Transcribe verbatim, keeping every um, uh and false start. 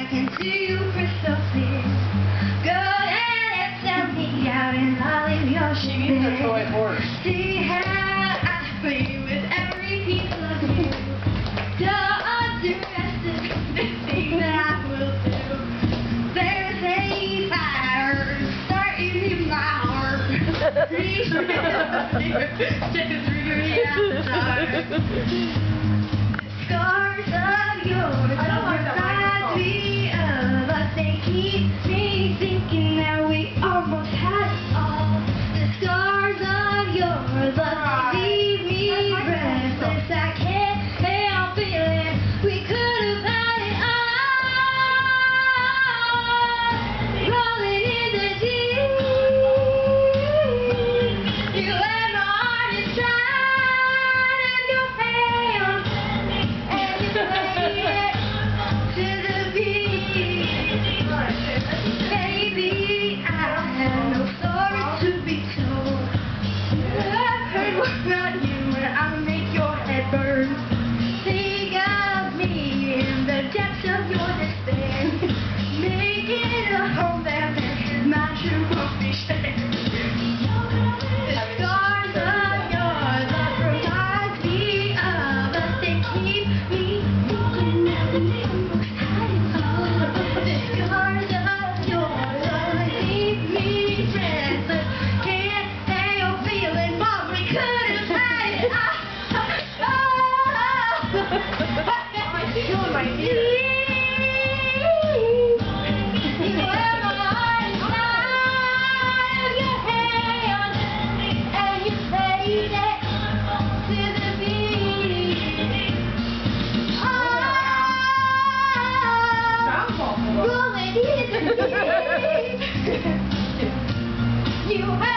can see you crystal clear. Go ahead and sell me out and I'll leave your shit. She needs a toy horse. See how I play with every piece of you. Don't underestimate the things that I will do. There's a fire starting in my heart. Reach me up here, just as really outside. Scars of yours remind me of us. They keep me thinking that we almost had it all. The scars of yours leave me breathless. I can't help feeling we could have had it all. Rolling in the deep, you had my heart inside of your hands, and you played it to the beat. Baby, I have no story to be told. I've heard about you and I'll make your head burn. Think of me in the depths of your despair. Make it a home that is my true conviction. The scars of yours that remind me of us. They keep me thinking that we almost had it all. The scars of yours leave me breathless. Can't help feeling what we could have had it all. Feeling my ear. You have my heart inside of your hands, and you played it to the beat. Sounds awful. Rolling in the deep. You have